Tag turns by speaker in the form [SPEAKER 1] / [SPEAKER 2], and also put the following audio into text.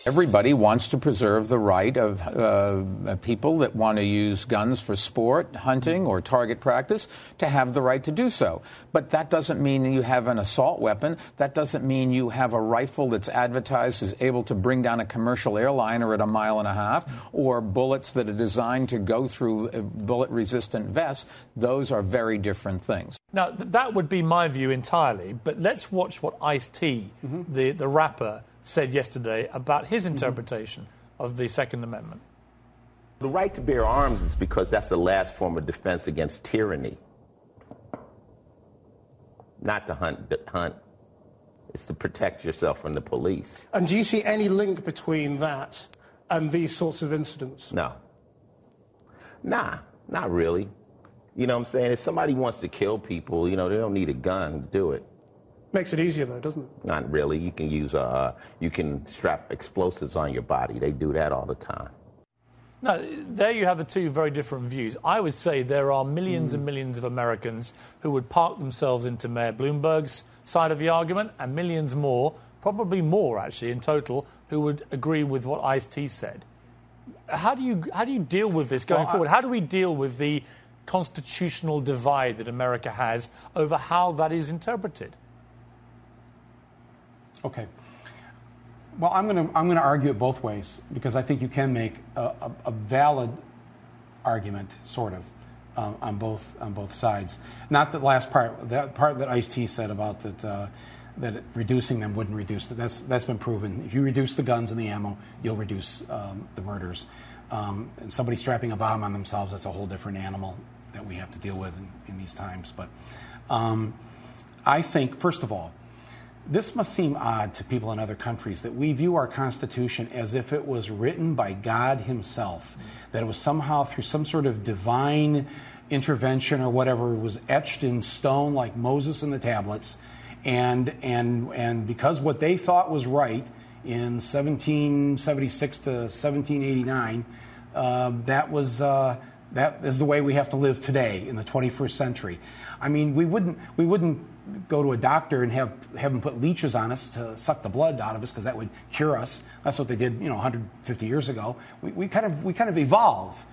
[SPEAKER 1] Everybody wants to preserve the right of people that want to use guns for sport, hunting, or target practice to have the right to do so. But that doesn't mean you have an assault weapon. That doesn't mean you have a rifle that's advertised as able to bring down a commercial airliner at 1.5 miles, or bullets that are designed to go through bullet-resistant vests. Those are very different things.
[SPEAKER 2] Now, that would be my view entirely, but let's watch what Ice-T, the rapper, said yesterday about his interpretation of the Second Amendment.
[SPEAKER 3] The right to bear arms is because that's the last form of defense against tyranny. Not to hunt. It's to protect yourself from the police.
[SPEAKER 4] And do you see any link between that and these sorts of incidents?
[SPEAKER 3] No. Nah, not really. You know what I'm saying? If somebody wants to kill people, they don't need a gun to do it.
[SPEAKER 4] Makes it easier, though, doesn't it?
[SPEAKER 3] Not really. You can you can strap explosives on your body. They do that all the time.
[SPEAKER 2] Now, there you have the two very different views. I would say there are millions and millions of Americans who would park themselves into Mayor Bloomberg's side of the argument, and millions more, probably more actually in total, who would agree with what Ice-T said. How do you deal with this going forward? How do we deal with the constitutional divide that America has over how that is interpreted?
[SPEAKER 5] Okay. Well, I'm going to argue it both ways, because I think you can make a valid argument, sort of, on both sides. Not the last part, that part that Ice-T said about that reducing them wouldn't reduce it. That's been proven. If you reduce the guns and the ammo, you'll reduce the murders. And somebody strapping a bomb on themselves, that's a whole different animal that we have to deal with in these times. But I think, first of all, this must seem odd to people in other countries that we view our Constitution as if it was written by God himself, that it was somehow through some sort of divine intervention or whatever, was etched in stone like Moses in the tablets, and because what they thought was right in 1776 to 1789, that is the way we have to live today in the 21st century. I mean, we wouldn't go to a doctor and have him put leeches on us to suck the blood out of us, because that would cure us. That's what they did, 150 years ago. We kind of evolve.